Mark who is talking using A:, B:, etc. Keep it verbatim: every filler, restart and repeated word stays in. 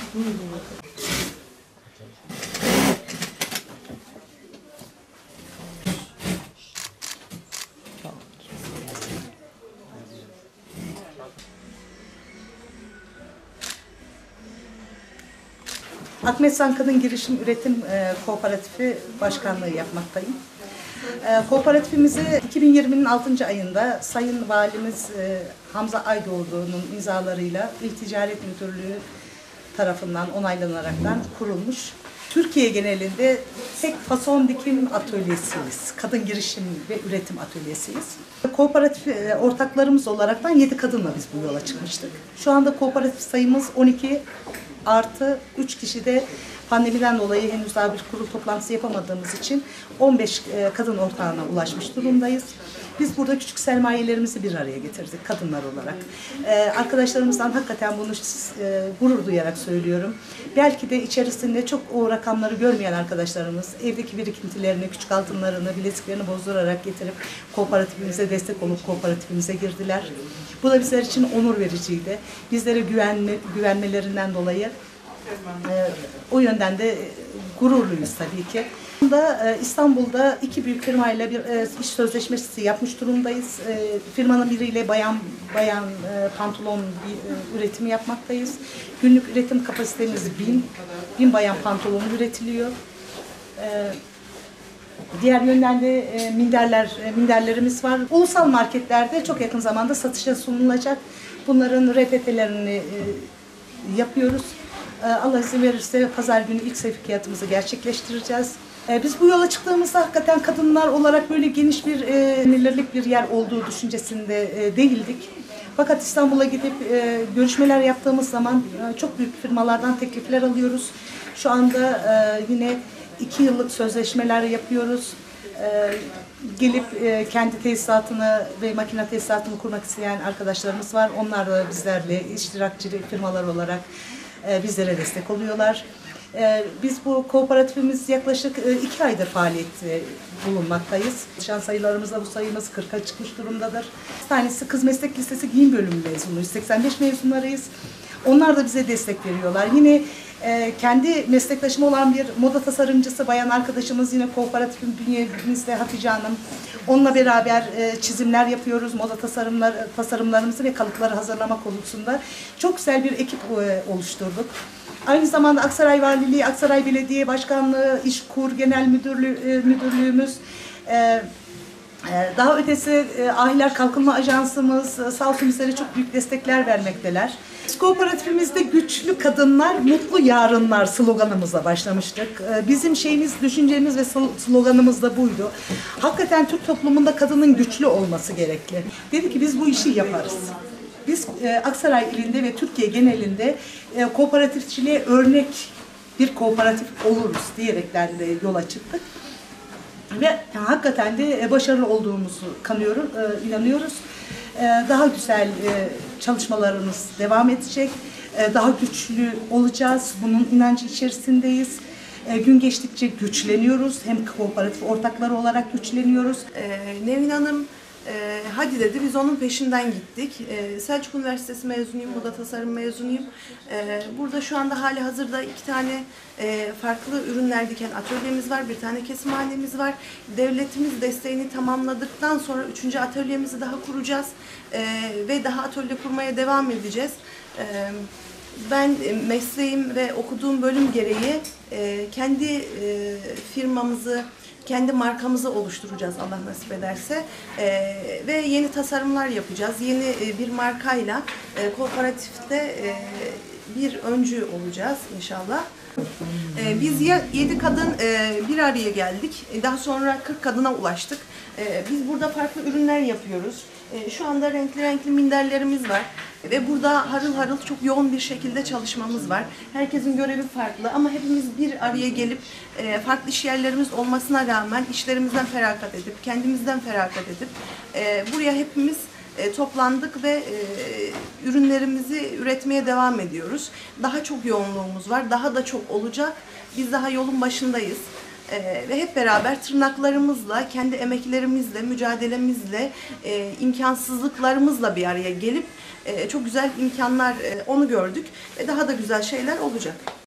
A: Akmetsan Kadın Girişim Üretim e, Kooperatifi Başkanlığı yapmaktayım. E, kooperatifimizi iki bin yirminin altıncı ayında Sayın Valimiz e, Hamza Aydoğdu'nun imzalarıyla İl Ticaret Müdürlüğü tarafından onaylanaraktan kurulmuş. Türkiye genelinde tek fason dikim atölyesiyiz. Kadın girişim ve üretim atölyesiyiz. Kooperatif e, ortaklarımız olaraktan yedi kadınla biz bu yola çıkmıştık. Şu anda kooperatif sayımız on iki artı üç kişi de pandemiden dolayı henüz daha bir kurul toplantısı yapamadığımız için on beş kadın ortağına ulaşmış durumdayız. Biz burada küçük sermayelerimizi bir araya getirdik kadınlar olarak. Ee, arkadaşlarımızdan hakikaten bunu e, gurur duyarak söylüyorum. Belki de içerisinde çok o rakamları görmeyen arkadaşlarımız evdeki birikintilerini, küçük altınlarını, bileziklerini bozdurarak getirip kooperatifimize destek olup kooperatifimize girdiler. Bu da bizler için onur vericiydi. Bizlere güvenme, güvenmelerinden dolayı e, o yönden de gururluyuz tabii ki. İstanbul'da iki büyük firmayla bir iş sözleşmesi yapmış durumdayız. Firmanın biriyle bayan bayan pantolon üretimi yapmaktayız. Günlük üretim kapasitemiz bin, bin bayan pantolonu üretiliyor. Diğer yönden de minderler, minderlerimiz var. Ulusal marketlerde çok yakın zamanda satışa sunulacak. Bunların R P T'lerini yapıyoruz. Allah izin verirse pazar günü ilk sevkiyatımızı gerçekleştireceğiz. Biz bu yola çıktığımızda hakikaten kadınlar olarak böyle geniş bir güvenilirlik bir yer olduğu düşüncesinde değildik. Fakat İstanbul'a gidip görüşmeler yaptığımız zaman çok büyük firmalardan teklifler alıyoruz. Şu anda yine iki yıllık sözleşmeler yapıyoruz. Gelip kendi tesisatını ve makine tesisatını kurmak isteyen arkadaşlarımız var. Onlar da bizlerle iştirakçı firmalar olarak bizlere destek oluyorlar. Biz bu kooperatifimiz yaklaşık iki aydır faaliyette bulunmaktayız. Çalışan sayılarımızda bu sayımız kırka çıkmış durumdadır. Bir tanesi Kız Meslek Lisesi Giyim Bölümü mezunuyuz. seksen beş mezunlarıyız. Onlar da bize destek veriyorlar. Yine e, kendi meslektaşım olan bir moda tasarımcısı bayan arkadaşımız yine kooperatifin bünyemizde Hatice Hanım. Onunla beraber e, çizimler yapıyoruz. Moda tasarımlar, tasarımlarımızı ve kalıpları hazırlama konusunda çok güzel bir ekip e, oluşturduk. Aynı zamanda Aksaray Valiliği, Aksaray Belediye Başkanlığı, İşkur Genel Müdürlüğü, Müdürlüğümüz, e, daha ötesi Ahiler Kalkınma Ajansımız sağ olsun bizlere çok büyük destekler vermekteler. Biz kooperatifimizde güçlü kadınlar, mutlu yarınlar sloganımızla başlamıştık. Bizim şeyimiz, düşüncemiz ve sloganımız da buydu. Hakikaten Türk toplumunda kadının güçlü olması gerekli. Dedi ki biz bu işi yaparız. Biz Aksaray ilinde ve Türkiye genelinde kooperatifçiliğe örnek bir kooperatif oluruz diyerekten de yola çıktık. Ve hakikaten de başarılı olduğumuzu kanıyoruz, inanıyoruz. Daha güzel çalışmalarımız devam edecek. Daha güçlü olacağız. Bunun inancı içerisindeyiz. Gün geçtikçe güçleniyoruz. Hem kooperatif ortakları olarak güçleniyoruz.
B: Nevin Hanım Ee, hadi dedi, biz onun peşinden gittik. Ee, Selçuk Üniversitesi mezunuyum, moda tasarım mezunuyum. Ee, burada şu anda hali hazırda iki tane e, farklı ürünler diken atölyemiz var, bir tane kesimhanemiz var. Devletimiz desteğini tamamladıktan sonra üçüncü atölyemizi daha kuracağız ee, ve daha atölye kurmaya devam edeceğiz. Ee, Ben mesleğim ve okuduğum bölüm gereği e, kendi e, firmamızı, kendi markamızı oluşturacağız Allah nasip ederse e, ve yeni tasarımlar yapacağız. Yeni e, bir markayla e, kooperatifte e, bir öncü olacağız inşallah. E, biz yedi kadın e, bir araya geldik. Daha sonra kırk kadına ulaştık. E, biz burada farklı ürünler yapıyoruz. E, şu anda renkli renkli minderlerimiz var. Ve burada harıl harıl çok yoğun bir şekilde çalışmamız var. Herkesin görevi farklı ama hepimiz bir araya gelip e, farklı iş yerlerimiz olmasına rağmen işlerimizden feragat edip, kendimizden feragat edip e, buraya hepimiz e, toplandık ve e, ürünlerimizi üretmeye devam ediyoruz. Daha çok yoğunluğumuz var, daha da çok olacak. Biz daha yolun başındayız. Ee, ve hep beraber tırnaklarımızla, kendi emeklerimizle, mücadelemizle, e, imkansızlıklarımızla bir araya gelip e, çok güzel imkanlar, e, onu gördük ve daha da güzel şeyler olacak.